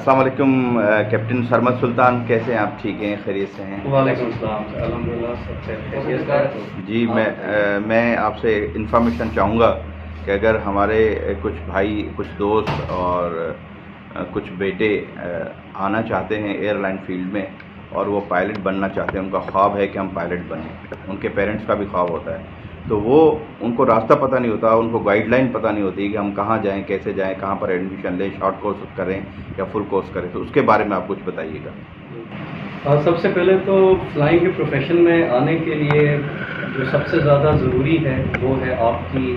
अस्सलाम वालेकुम कैप्टन सरमद सुल्तान, कैसे हैं आप? ठीक हैं, खैरियत से हैं? वालेकुम अस्सलाम, अल्हम्दुलिल्लाह सब खैरियत से। जी, मैं आपसे इन्फॉर्मेशन चाहूँगा कि अगर हमारे कुछ भाई, कुछ दोस्त और कुछ बेटे आना चाहते हैं एयरलाइन फील्ड में और वो पायलट बनना चाहते हैं, उनका ख्वाब है कि हम पायलट बनें, उनके पेरेंट्स का भी ख्वाब होता है, तो वो उनको रास्ता पता नहीं होता, उनको गाइडलाइन पता नहीं होती कि हम कहाँ जाएं, कैसे जाएं, कहाँ पर एडमिशन लें, शॉर्ट कोर्स करें या फुल कोर्स करें, तो उसके बारे में आप कुछ बताइएगा। सबसे पहले तो फ्लाइंग के प्रोफेशन में आने के लिए जो सबसे ज़्यादा ज़रूरी है वो है आपकी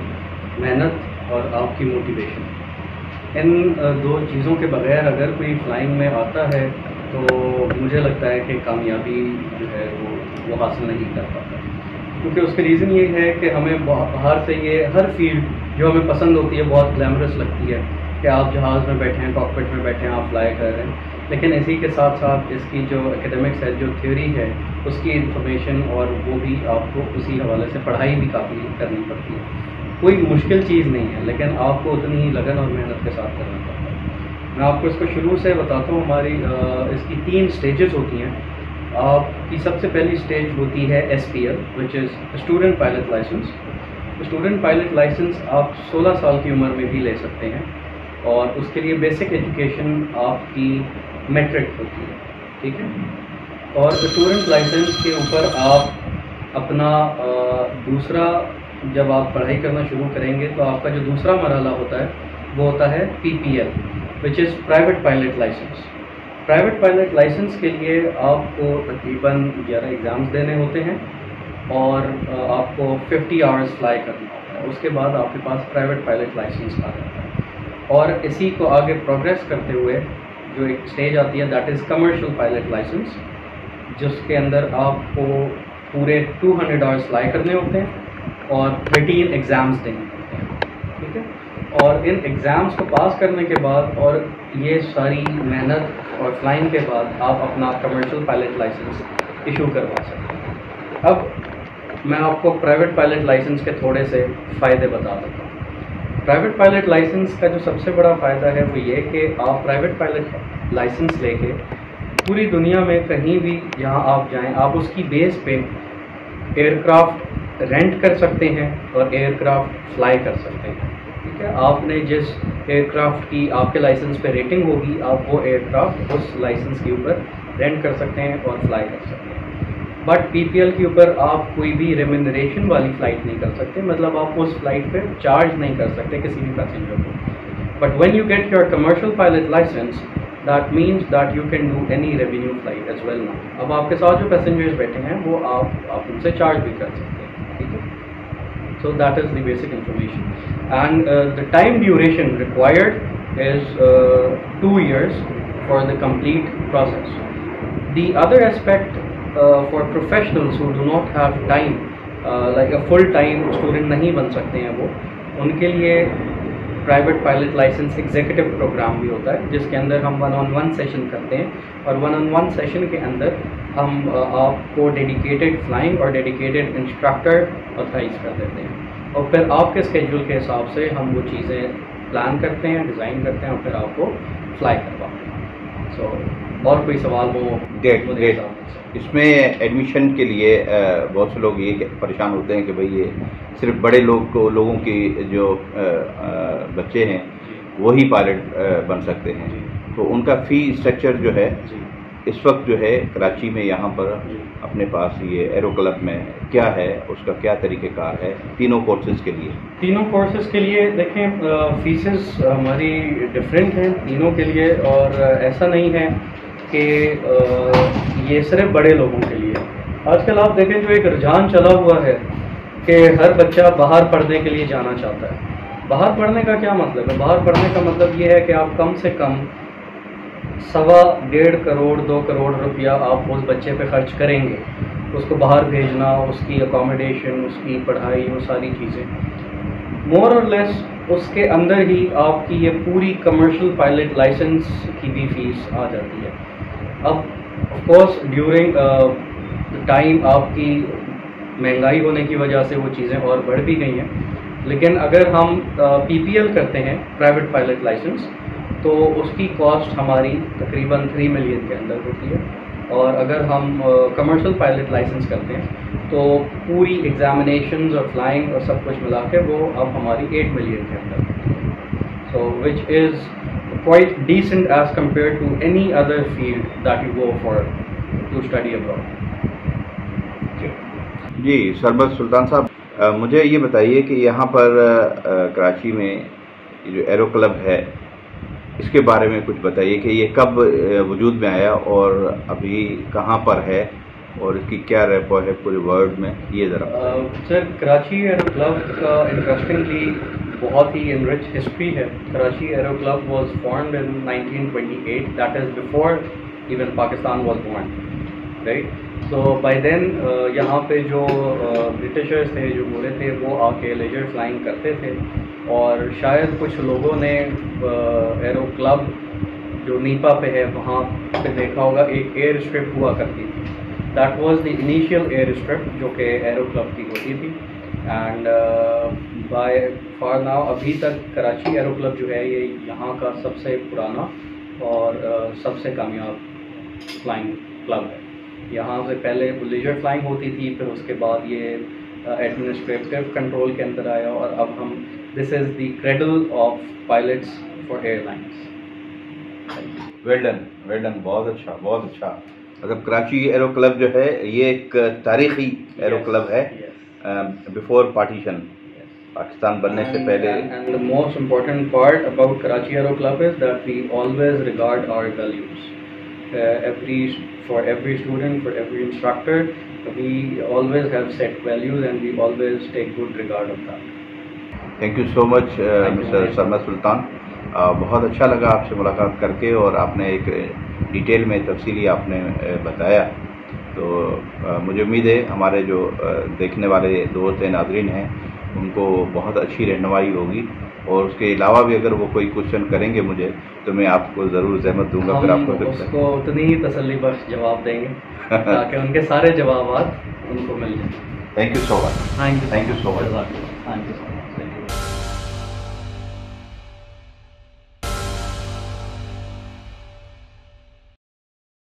मेहनत और आपकी मोटिवेशन। इन दो चीज़ों के बगैर अगर कोई फ्लाइंग में आता है तो मुझे लगता है कि कामयाबी जो है वो हासिल नहीं कर पाता, क्योंकि उसके रीज़न ये है कि हमें बाहर से ये हर फील्ड जो हमें पसंद होती है बहुत ग्लैमरस लगती है कि आप जहाज़ में बैठे हैं, कॉकपिट में बैठे हैं, आप फ्लाई कर रहे हैं, लेकिन इसी के साथ साथ इसकी जो एकेडमिक्स है, जो थ्योरी है, उसकी इंफॉर्मेशन और वो भी आपको उसी हवाले से पढ़ाई भी काफ़ी करनी पड़ती है। कोई मुश्किल चीज़ नहीं है, लेकिन आपको उतनी ही लगन और मेहनत के साथ करना पड़ता है। मैं आपको इसको शुरू से बताता हूँ। हमारी इसकी 3 स्टेजेस होती हैं। आपकी सबसे पहली स्टेज होती है SPL, which is student pilot licence. Student pilot licence आप 16 साल की उम्र में भी ले सकते हैं और उसके लिए बेसिक एजुकेशन आपकी मैट्रिक होती है, ठीक है। और स्टूडेंट लाइसेंस के ऊपर आप अपना दूसरा, जब आप पढ़ाई करना शुरू करेंगे तो आपका जो दूसरा मरहला होता है वो होता है PPL, which is private pilot licence. Private pilot licence के लिए आपको तकरीबन 11 एग्ज़ाम्स देने होते हैं और आपको 50 आवर्स फ्लाई करना होता है। उसके बाद आपके पास प्राइवेट पायलट लाइसेंस आ जाता है और इसी को आगे प्रोग्रेस करते हुए जो एक स्टेज आती है, that is commercial pilot licence, जिसके अंदर आपको पूरे 200 आवर्स फ्लाई करने होते हैं और 13 एग्ज़ाम्स देने होते हैं, ठीक है। और इन एग्ज़ाम्स को पास करने के बाद और ये सारी मेहनत और फ्लाइंग के बाद आप अपना कमर्शियल पायलट लाइसेंस इशू करवा सकते हैं। अब मैं आपको प्राइवेट पायलट लाइसेंस के थोड़े से फ़ायदे बता देता हूँ। प्राइवेट पायलट लाइसेंस का जो सबसे बड़ा फ़ायदा है वो ये कि आप प्राइवेट पायलट लाइसेंस लेके पूरी दुनिया में कहीं भी जहाँ आप जाएं, आप उसकी बेस पे एयरक्राफ्ट रेंट कर सकते हैं और एयरक्राफ्ट फ्लाई कर सकते हैं, ठीक है। आपने जिस एयरक्राफ्ट की आपके लाइसेंस पे रेटिंग होगी, आप वो एयरक्राफ्ट उस लाइसेंस के ऊपर रेंट कर सकते हैं और फ्लाई कर सकते हैं। बट PPL के ऊपर आप कोई भी रेम्यूनरेशन वाली फ़्लाइट नहीं कर सकते, मतलब आप उस फ्लाइट पे चार्ज नहीं कर सकते किसी भी पैसेंजर को। But when you get your commercial pilot licence, that means that you can do any revenue flight as well now. अब आपके साथ जो पैसेंजर्स बैठे हैं वो आप उनसे चार्ज भी कर सकते हैं, ठीक है। So that is the basic information, and the time duration required is 2 years for the complete process. The other aspect for professionals who do not have time, like a full-time student नहीं बन सकते हैं वो, उनके लिए private pilot licence executive programme भी होता है, जिसके अंदर हम 1-on-1 सेशन करते हैं और 1-on-1 सेशन के अंदर हम आपको डेडिकेटेड फ्लाइंग और डेडिकेटेड इंस्ट्रक्टर ऑथराइज कर देते हैं और फिर आपके स्केड्यूल के हिसाब से हम वो चीज़ें प्लान करते हैं, डिज़ाइन करते हैं और फिर आपको फ्लाई करवाते हैं। सो और कोई सवाल हो? ग्रेट। इसमें एडमिशन के लिए बहुत से लोग ये परेशान होते हैं कि भाई ये सिर्फ बड़े लोगों की जो बच्चे हैं वही पायलट बन सकते हैं, तो उनका फ़ी स्ट्रक्चर जो है इस वक्त जो है कराची में यहाँ पर अपने पास ये एरो क्लब में क्या है, उसका क्या तरीक़ेकार है तीनों कोर्सेज़ के लिए? तीनों कोर्सेज़ के लिए देखें फीसेस हमारी डिफरेंट हैं तीनों के लिए, और ऐसा नहीं है कि ये सिर्फ बड़े लोगों के लिए। आजकल आप देखें जो एक रुझान चला हुआ है कि हर बच्चा बाहर पढ़ने के लिए जाना चाहता है। बाहर पढ़ने का क्या मतलब है? बाहर पढ़ने का मतलब ये है कि आप कम से कम 1.25 करोड़ 2 करोड़ रुपया आप उस बच्चे पे खर्च करेंगे, उसको बाहर भेजना, उसकी अकोमोडेशन, उसकी पढ़ाई, वो सारी चीज़ें मोर और लेस उसके अंदर ही आपकी ये पूरी कमर्शियल पायलट लाइसेंस की भी फीस आ जाती है। अब of course during the time आपकी महंगाई होने की वजह से वो चीज़ें और बढ़ भी गई हैं, लेकिन अगर हम PPL करते हैं प्राइवेट पायलट लाइसेंस, تو اس کی کاسٹ ہماری تقریباً 3 ملین کے اندر ہوتی ہے. اور اگر ہم کمرشل پائلٹ لائسنس کرتے ہیں تو پوری ایگزامینیشنز اور فلائنگ اور سب کچھ ملا کے وہ اب ہماری 8 ملین کے اندر ہوتی ہے. سو وچ از quite decent as compared to any other field that you go for to study abroad. جی سرمد سلطان صاحب، مجھے یہ بتائیے کہ یہاں پر کراچی میں جو ایرو کلب ہے اس کے بارے میں کچھ بتائیے کہ یہ کب وجود میں آیا اور ابھی کہاں پر ہے اور اس کی کیا ریپو ہے پورے ورلڈ میں، یہ ذرا. سر کراچی ایرو کلب کا انٹرسٹنگلی بہت ہی انرچ ہسٹری ہے. Karachi aero club was formed in 1928, that is before even Pakistan was born, right. So by then یہاں پہ جو برٹشرز تھے، جو گورے تھے، وہ آ کے لیجر فلائنگ کرتے تھے. اور شاید کچھ لوگوں نے ایرو کلب جو نیپا پہ ہے وہاں پہ دیکھا ہوگا ایک ایئر اسٹرپ ہوا کرتی تھی. That was the initial air strip جو کہ ایرو کلب کی ہوتی تھی. اینڈ بائی فار ناؤ ابھی تک کراچی ایرو کلب جو ہے یہ یہاں کا سب سے پرانا اور سب سے کامیاب فلائنگ کلب ہے. یہاں سے پہلے لیجر فلائنگ ہوتی تھی، پھر اس کے بعد یہ ایڈمنسٹریٹو کنٹرول کے اندر آیا، اور اب ہم this is the cradle of pilots for airlines. Well done, بہت اچھا بہت اچھا. مطلب کراچی ایرو کلب جو ہے یہ ایک تاریخی ایرو کلب ہے بیفور پارٹیشن، پاکستان بننے سے پہلے. And the most important part about Karachi Aero Club is that we always regard our values. For every student, for every instructor, we always have set values and we always take good regard of that. Thank you so much mister Sarmad Sultan. بہت اچھا لگا آپ سے ملاقات کر کے، اور آپ نے ایک ڈیٹیل میں تفصیلی آپ نے بتایا. تو مجھے امید ہے ہمارے جو دیکھنے والے دوست ہیں، ناظرین ہیں، ان کو بہت اچھی رہنمائی ہوگی. اور اس کے علاوہ بھی اگر وہ کوئی کوشچن کریں گے مجھے تو میں آپ کو ضرور زحمت دوں گا. پھر آپ کو اس کو اتنی ہی تسلی بخش جواب دیں گے تاکہ ان کے سارے جوابات ان کو مل جائیں. Thank you so much. Thank you so much.